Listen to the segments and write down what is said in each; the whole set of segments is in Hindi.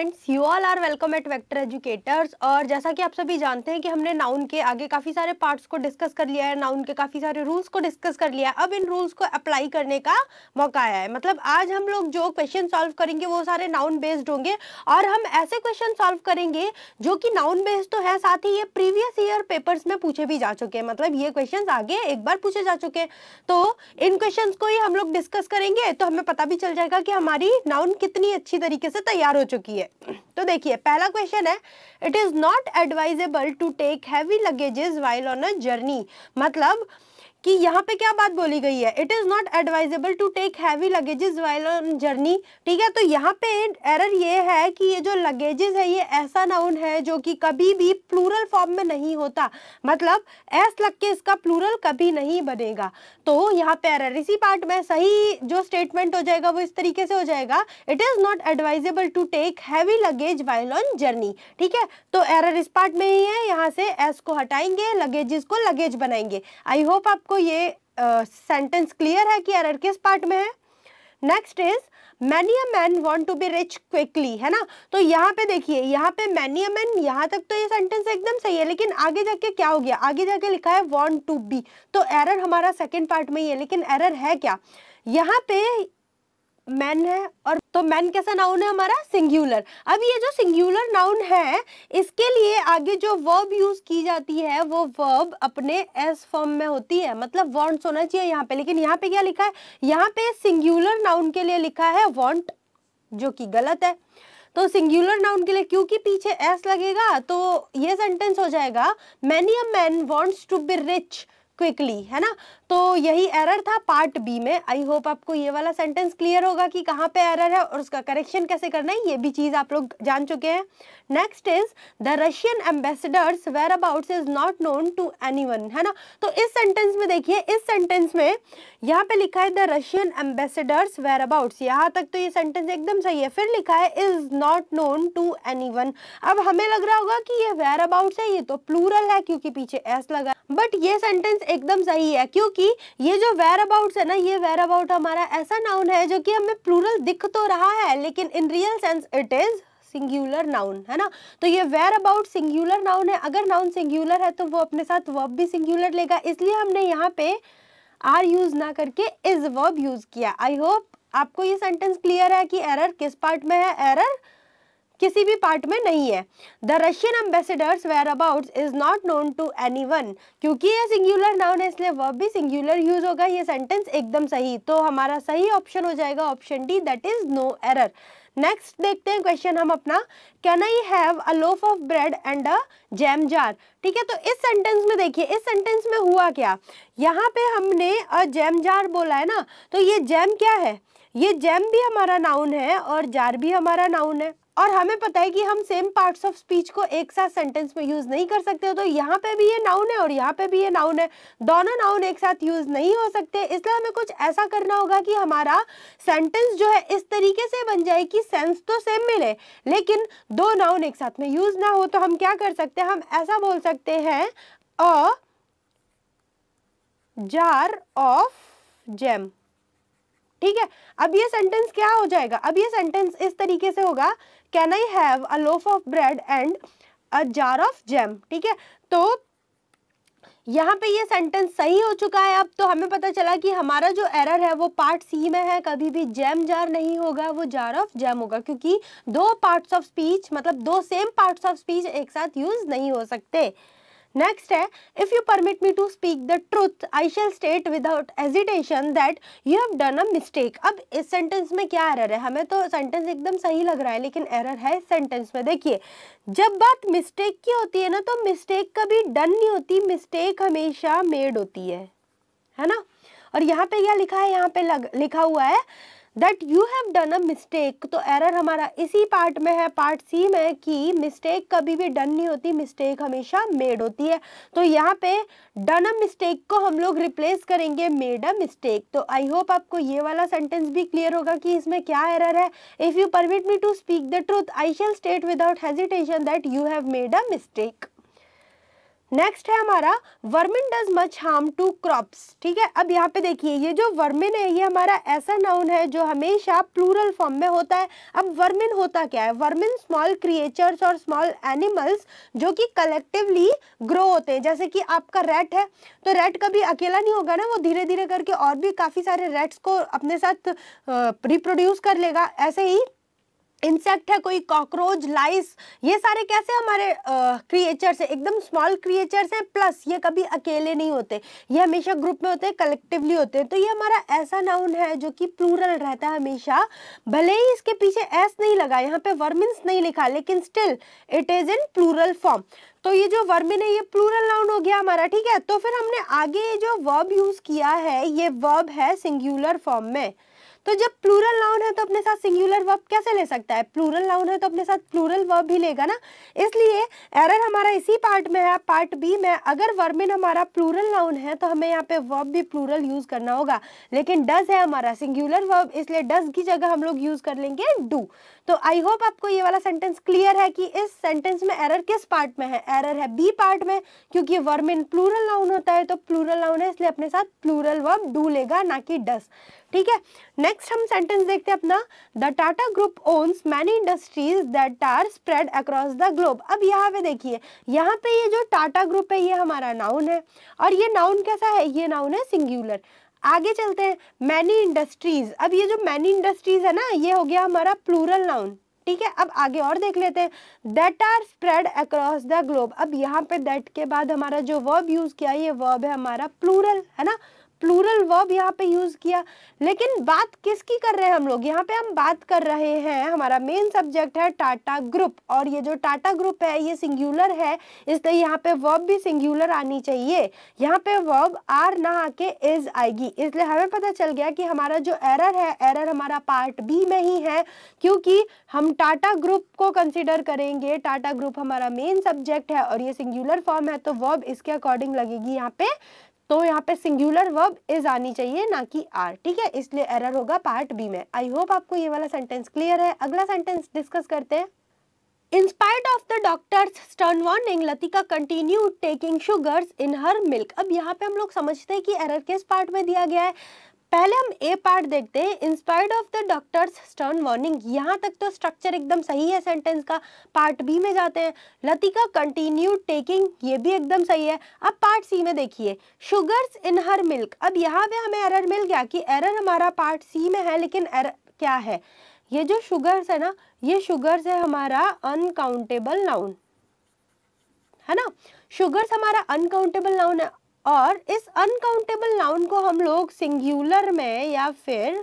Students, you all are welcome at Vector Educators. और जैसा कि आप सभी जानते हैं कि हमने नाउन के आगे काफ़ी सारे पार्ट्स को डिस्कस कर लिया है, नाउन के काफ़ी सारे रूल्स को डिस्कस कर लिया है। अब इन रूल्स को अप्लाई करने का मौका आया है। मतलब आज हम लोग जो क्वेश्चन सॉल्व करेंगे वो सारे नाउन बेस्ड होंगे और हम ऐसे क्वेश्चन सॉल्व करेंगे जो कि नाउन बेस्ड तो है, साथ ही ये प्रीवियस ईयर पेपर्स में पूछे भी जा चुके हैं। मतलब ये क्वेश्चन आगे एक बार पूछे जा चुके हैं, तो इन क्वेश्चन को ही हम लोग डिस्कस करेंगे तो हमें पता भी चल जाएगा कि हमारी नाउन कितनी अच्छी तरीके से तैयार हो चुकी है। तो देखिए, पहला क्वेश्चन है, it is not advisable to take heavy luggages while on a journey. मतलब कि यहाँ पे क्या बात बोली गई है, it is not advisable to take heavy luggages while on journey. ठीक है, तो यहाँ पे एरर ये है कि ये जो लगेजेस है ये ऐसा नाउन है जो कि कभी भी प्लूरल फॉर्म में नहीं होता। मतलब एस लग के इसका प्लूरल कभी नहीं बनेगा। तो यहाँ पे एरर इसी पार्ट में, सही जो स्टेटमेंट हो जाएगा वो इस तरीके से हो जाएगा, it is not advisable to take heavy luggage while on journey. ठीक है, तो एरर इस पार्ट में ही है। यहाँ से एस को हटाएंगे, लगेजेस को लगेज बनाएंगे। आई होप आपको ये सेंटेंस क्लियर है कि एरर किस पार्ट में है। Next is many a man want to be rich quickly, है ना। तो यहाँ पे देखिए, यहाँ पे मैनी अ मैन, यहाँ तक तो ये सेंटेंस एकदम सही है, लेकिन आगे जाके क्या हो गया, आगे जाके लिखा है वांट टू बी। तो एरर हमारा सेकंड पार्ट में ही है, लेकिन एरर है क्या, यहाँ पे मैन है और तो मैन कैसा नाउन है हमारा, सिंगुलर। अब ये जो सिंगुलर नाउन है इसके लिए आगे जो वर्ब यूज की जाती है वो वर्ब अपने एस फॉर्म में होती है। मतलब वांट्स होना चाहिए यहाँ पे, लेकिन यहाँ पे क्या लिखा है, यहाँ पे सिंगुलर नाउन के लिए लिखा है वांट, जो कि गलत है। तो सिंगुलर नाउन के लिए क्योंकि पीछे एस लगेगा तो ये सेंटेंस हो जाएगा many a man wants to be rich quickly, है ना। तो यही एरर था पार्ट बी में। आई होप आपको ये वाला सेंटेंस क्लियर होगा कि कहाँ पे एरर है और उसका करेक्शन कैसे करना है, ये भी चीज आप लोग जान चुके हैं। Next is the Russian ambassador's whereabouts is not known to anyone, है ना। तो इस सेंटेंस में देखिए, इस सेंटेंस में यहाँ पे लिखा है द रशियन एम्बेसडर्स वेयरअबाउट्स, यहाँ तक तो ये सेंटेंस एकदम सही है। फिर लिखा है is not known to anyone. अब हमें लग रहा होगा कि ये वेयरअबाउट्स है, ये तो प्लूरल है क्योंकि पीछे एस लगा, बट ये सेंटेंस एकदम सही है क्योंकि ये जो वेयरअबाउट्स है ना, ये वेयरअबाउट हमारा ऐसा नाउन है जो कि हमें प्लूरल दिख तो रहा है लेकिन in real sense it is singular noun, है ना। तो ये वेयरअबाउट सिंगुलर नाउन है। अगर नाउन सिंगुलर है तो वो अपने साथ वर्ब भी सिंगुलर लेगा, इसलिए हमने यहाँ पे आर यूज ना करके इज वर्ब यूज किया। आई होप आपको ये सेंटेंस क्लियर है कि एरर किस पार्ट में है, एरर किसी भी पार्ट में नहीं है। The Russian ambassador's whereabouts is not known to anyone, क्योंकि ये सिंगुलर नाउन है इसलिए वर्ब भी सिंगुलर यूज होगा। ये सेंटेंस एकदम सही, तो हमारा सही ऑप्शन हो जाएगा option D, that is no error. Next देखते हैं क्वेश्चन हम अपना, can I have a loaf of bread and a jam jar. ठीक है, तो इस सेंटेंस में देखिए, इस सेंटेंस में हुआ क्या, यहाँ पे हमने अ जैम जार बोला है ना, तो ये जैम क्या है, ये जैम भी हमारा नाउन है और जार भी हमारा नाउन है। और हमें पता है कि हम सेम पार्ट्स ऑफ स्पीच को एक साथ सेंटेंस में यूज नहीं कर सकते, तो यहाँ पे भी ये नाउन है और यहाँ पे भी ये नाउन है, दोनों नाउन एक साथ यूज नहीं हो सकते। इसलिए हमें कुछ ऐसा करना होगा कि हमारा सेंटेंस जो है इस तरीके से बन जाए कि सेंस तो सेम मिले लेकिन दो नाउन एक साथ में यूज ना हो। तो हम क्या कर सकते हैं, हम ऐसा बोल सकते हैं अ जार ऑफ जैम। ठीक है, अब ये सेंटेंस क्या हो जाएगा, अब ये सेंटेंस इस तरीके से होगा, can I have a loaf of bread and a jar of jam. ठीक है, तो यहाँ पे ये सेंटेंस सही हो चुका है। अब तो हमें पता चला कि हमारा जो एरर है वो पार्ट सी में है, कभी भी जैम जार नहीं होगा, वो जार ऑफ जैम होगा, क्योंकि दो पार्ट्स ऑफ स्पीच, मतलब दो सेम पार्ट्स ऑफ स्पीच एक साथ यूज नहीं हो सकते। नेक्स्ट है, if you permit me to speak the truth I shall state without hesitation that you have done a mistake. अब इस सेंटेंस में क्या एरर है, हमें तो सेंटेंस एकदम सही लग रहा है लेकिन एरर है इस सेंटेंस में। देखिए, जब बात मिस्टेक की होती है ना, तो मिस्टेक कभी डन नहीं होती, मिस्टेक हमेशा मेड होती है ना। और यहाँ पे क्या लिखा है, यहाँ पे लिखा हुआ है that you have done a mistake. तो एरर हमारा इसी पार्ट में है, पार्ट सी में, कि मिस्टेक कभी भी डन नहीं होती, मिस्टेक हमेशा मेड होती है। तो यहाँ पे डन अ मिस्टेक को हम लोग रिप्लेस करेंगे मेड अ मिस्टेक। तो आई होप आपको ये वाला सेंटेंस भी क्लियर होगा कि इसमें क्या एरर है। If you permit me to speak the truth I shall state without hesitation that you have made a mistake. Next है हमारा vermin does much harm to crops. ठीक है, अब यहाँ पे देखिए ये जो वर्मिन है ये हमारा ऐसा नाउन है जो हमेशा प्लूरल फॉर्म में होता है। अब वर्मिन होता क्या है? वर्मिन स्मॉल क्रिएचर्स और स्मॉल एनिमल्स जो कि कलेक्टिवली ग्रो होते हैं। जैसे कि आपका रैट है तो रैट कभी अकेला नहीं होगा ना, वो धीरे धीरे करके और भी काफी सारे रैट्स को अपने साथ रिप्रोड्यूस कर लेगा। ऐसे ही इंसेक्ट है कोई, कॉकरोच, लाइस, ये सारे कैसे हमारे क्रिएचर्स है, एकदम स्मॉल क्रिएचर्स हैं, प्लस ये कभी अकेले नहीं होते, ये हमेशा ग्रुप में होते हैं, कलेक्टिवली होते हैं। तो ये हमारा ऐसा नाउन है जो कि प्लूरल रहता है हमेशा, भले ही इसके पीछे एस नहीं लगा, यहाँ पे वर्मिन्स नहीं लिखा, लेकिन still it is in plural form. तो ये जो वर्मिन है ये प्लूरल नाउन हो गया हमारा। ठीक है, तो फिर हमने आगे जो वर्ब यूज किया है ये वर्ब है सिंगुलर फॉर्म में। तो जब प्लूरल नाउन है तो अपने साथ सिंगुलर वर्ब कैसे ले सकता है? प्लूरल नाउन है तो अपने साथ प्लूरल वर्ब भी लेगा ना, इसलिए एरर हमारा इसी पार्ट में है, पार्ट बी में। अगर वर्मिन हमारा प्लूरल नाउन है तो हमें यहाँ पे वर्ब भी प्लूरल यूज करना होगा, लेकिन डज है हमारा सिंगुलर वर्ब, इसलिए डज की जगह हम लोग यूज कर लेंगे डू। तो आई होप आपको ये वाला सेंटेंस क्लियर है कि इस सेंटेंस में एरर किस पार्ट में है। एरर है बी पार्ट में, क्योंकि वर्मिन प्लूरल नाउन होता है तो प्लूरल नाउन है इसलिए अपने साथ प्लूरल वर्ब डू लेगा, ना कि डज। ठीक है, नेक्स्ट हम सेंटेंस देखते हैं अपना। The Tata group owns many industries that are spread across the globe. अब यहाँ पे देखिए, यहाँ पे ये जो टाटा ग्रुप है ये हमारा नाउन है, और ये नाउन कैसा है? ये नाउन है सिंगुलर। आगे चलते हैं, मैनी इंडस्ट्रीज। अब ये जो मैनी इंडस्ट्रीज है ना ये हो गया हमारा प्लूरल नाउन। ठीक है, अब आगे और देख लेते हैं, that are spread across the globe. अब यहाँ पे दैट के बाद हमारा जो वर्ब यूज किया ये वर्ब है हमारा प्लूरल, है ना, प्लूरल वर्ब यहाँ पे यूज किया। लेकिन बात किसकी कर रहे हैं हम लोग? यहाँ पे हम बात कर रहे हैं, हमारा मेन सब्जेक्ट है टाटा ग्रुप, और ये जो टाटा ग्रुप है ये सिंगुलर है, इसलिए यहाँ पे वर्ब भी सिंगुलर आनी चाहिए। यहाँ पे वर्ब आर ना आके इज आएगी, इसलिए हमें पता चल गया कि हमारा जो एरर है, एरर हमारा पार्ट बी में ही है, क्योंकि हम टाटा ग्रुप को कंसिडर करेंगे। टाटा ग्रुप हमारा मेन सब्जेक्ट है और ये सिंगुलर फॉर्म है, तो वर्ब इसके अकॉर्डिंग लगेगी यहाँ पे। तो यहाँ पे सिंगुलर वर्ब इज आनी चाहिए, ना कि आर। ठीक है, इसलिए एरर होगा पार्ट बी में। आई होप आपको ये वाला सेंटेंस क्लियर है। अगला सेंटेंस डिस्कस करते हैं। In spite of the doctor's stern warning, Latika continued taking sugars in her milk। अब यहाँ पे हम लोग समझते हैं कि एरर किस पार्ट में दिया गया है। पहले हम ए पार्ट देखते हैं, in spite of the doctor's stern warning. यहाँ तक तो स्ट्रक्चर एकदम सही है सेंटेंस का। पार्ट बी में जाते हैं, लतिका कंटिन्यूड टेकिंग, ये भी एकदम सही है। अब पार्ट सी में देखिए, शुगर्स इन हर मिल्क। अब यहाँ पे हमें एरर मिल गया कि एरर हमारा पार्ट सी में है, लेकिन एरर क्या है? ये जो शुगर्स है ना, ये शुगर्स है हमारा अनकाउंटेबल नाउन, है ना। शुगर्स हमारा अनकाउंटेबल नाउन है, और इस अनकाउंटेबल नाउन को हम लोग सिंगुलर में या फिर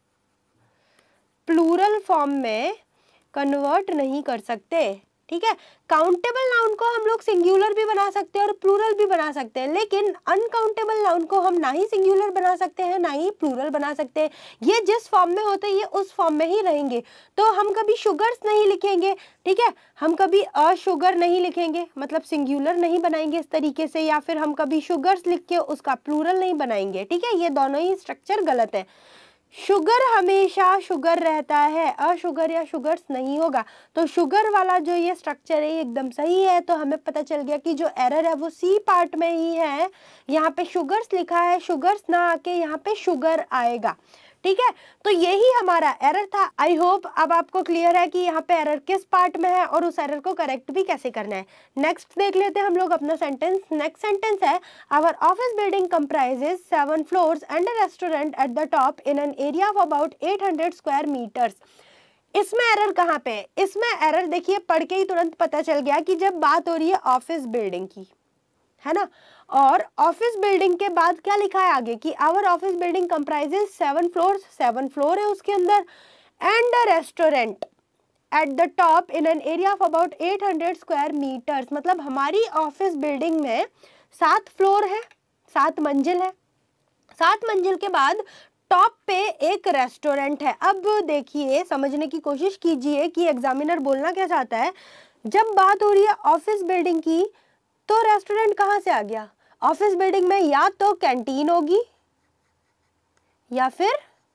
प्लूरल फॉर्म में कन्वर्ट नहीं कर सकते। ठीक है, काउंटेबल नाउन को हम लोग सिंगुलर भी बना सकते हैं और प्लूरल भी बना सकते हैं, लेकिन अनकाउंटेबल नाउन को हम ना ही सिंगुलर बना सकते हैं ना ही प्लूरल बना सकते हैं। ये जिस फॉर्म में होते हैं ये उस फॉर्म में ही रहेंगे। तो हम कभी शुगर्स नहीं लिखेंगे, ठीक है, हम कभी अशुगर नहीं लिखेंगे, मतलब सिंगुलर नहीं बनाएंगे इस तरीके से, या फिर हम कभी शुगर्स लिख के उसका प्लूरल नहीं बनाएंगे। ठीक है, ये दोनों ही स्ट्रक्चर गलत है। शुगर हमेशा शुगर रहता है, अशुगर या शुगर्स नहीं होगा। तो शुगर वाला जो ये स्ट्रक्चर है ये एकदम सही है। तो हमें पता चल गया कि जो एरर है वो सी पार्ट में ही है। यहाँ पे शुगर्स लिखा है, शुगर्स ना आके यहाँ पे शुगर आएगा। ठीक है, तो यही हमारा एरर था। आई होप अब आपको क्लियर है कि यहाँ पे एरर किस पार्ट में है और उस एरर को करेक्ट भी कैसे करना है। नेक्स्ट देख लेते हैं हम लोग अपना सेंटेंस। नेक्स्ट सेंटेंस है, our office building comprises 7 floors and a restaurant at the top in an area of about 800 square metres. इसमें एरर कहाँ पे है? इसमें एरर देखिए, पढ़ के ही तुरंत पता चल गया कि जब बात हो रही है ऑफिस बिल्डिंग की, है ना, और ऑफिस बिल्डिंग के बाद क्या लिखा है आगे कि our office building comprises 7 floors, 7 floor है उसके अंदर, and a restaurant at the top in an area of about 800 square metres. मतलब हमारी ऑफिस बिल्डिंग में 7 फ्लोर है, 7 मंजिल है, 7 मंजिल के बाद टॉप पे एक रेस्टोरेंट है। अब देखिए, समझने की कोशिश कीजिए कि एग्जामिनर बोलना क्या चाहता है। जब बात हो रही है ऑफिस बिल्डिंग की तो रेस्टोरेंट कहाँ से आ गया? ऑफिस बिल्डिंग में या तो कैंटीन होगी या फिर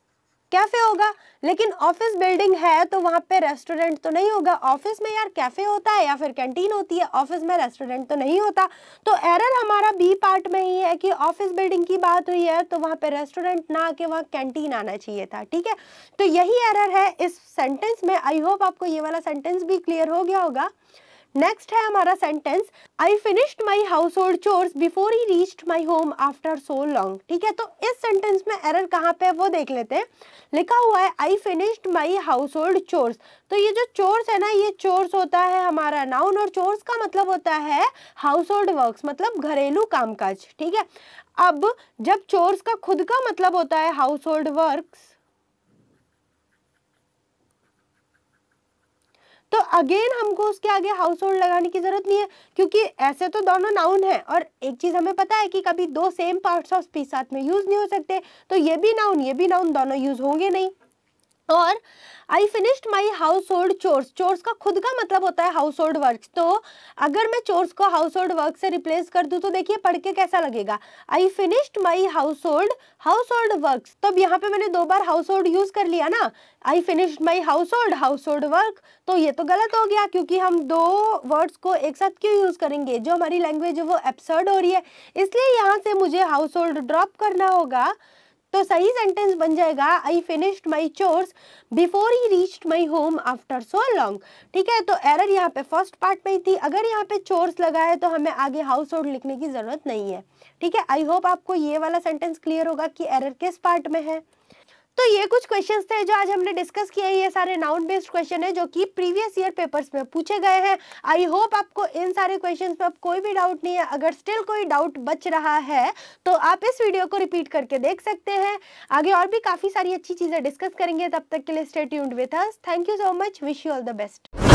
कैफे होगा, लेकिन ऑफिस बिल्डिंग है तो वहां पे रेस्टोरेंट तो नहीं होगा। ऑफिस में यार कैफे होता है या फिर कैंटीन होती है, ऑफिस में रेस्टोरेंट तो नहीं होता। तो एरर हमारा बी पार्ट में ही है कि ऑफिस बिल्डिंग की बात हुई है तो वहां पे रेस्टोरेंट ना आके वहां कैंटीन आना चाहिए था, ठीक है। तो यही एरर है इस सेंटेंस में। आई होप आपको ये वाला सेंटेंस भी क्लियर हो गया होगा। नेक्स्ट है हमारा sentence, I finished my household chores before he reached my home after so long, ठीक है। तो इस सेंटेंस में एरर कहाँ पे है वो देख लेते हैं। लिखा हुआ है I finished my household chores. तो ये जो चोर्स है ना, ये चोर्स होता है हमारा नाउन, और चोर्स का मतलब होता है हाउस होल्ड वर्क्स, मतलब घरेलू कामकाज, ठीक है। अब जब चोर्स का खुद का मतलब होता है हाउस होल्ड वर्क्स, तो अगेन हमको उसके आगे हाउस होल्ड लगाने की जरूरत नहीं है, क्योंकि ऐसे तो दोनों नाउन है। और एक चीज हमें पता है कि कभी दो सेम पार्ट्स ऑफ स्पीच साथ में यूज नहीं हो सकते, तो ये भी नाउन दोनों यूज होंगे नहीं। और I finished my household chores, chores का खुद का मतलब होता है हाउस होल्ड वर्क। तो अगर मैं चोर्स को हाउस होल्ड वर्क से रिप्लेस कर दूं तो देखिए पढ़ के कैसा लगेगा, I finished my household work. तो अब यहाँ पे मैंने दो बार हाउस होल्ड यूज कर लिया ना, I finished my household work, तो ये तो गलत हो गया, क्योंकि हम दो वर्ड्स को एक साथ क्यों यूज करेंगे, जो हमारी लैंग्वेज है वो एब्सर्ड हो रही है, इसलिए यहाँ से मुझे हाउस होल्ड ड्रॉप करना होगा। तो सही सेंटेंस बन जाएगा I finished my chores before he reached my home after so long, ठीक है। तो एरर यहाँ पे फर्स्ट पार्ट में ही थी, अगर यहाँ पे चोर्स लगा है तो हमें आगे हाउस होल्ड लिखने की जरूरत नहीं है, ठीक है। आई होप आपको ये वाला सेंटेंस क्लियर होगा कि एरर किस पार्ट में है। तो ये कुछ क्वेश्चंस थे जो आज हमने डिस्कस किए। ये सारे नाउन बेस्ड क्वेश्चन है जो कि प्रीवियस ईयर पेपर्स में पूछे गए हैं। आई होप आपको इन सारे क्वेश्चंस में अब कोई भी डाउट नहीं है। अगर स्टिल कोई डाउट बच रहा है तो आप इस वीडियो को रिपीट करके देख सकते हैं। आगे और भी काफी सारी अच्छी चीजें डिस्कस करेंगे, तब तक के लिए stay tuned with us. Thank you so much, wish you all the best.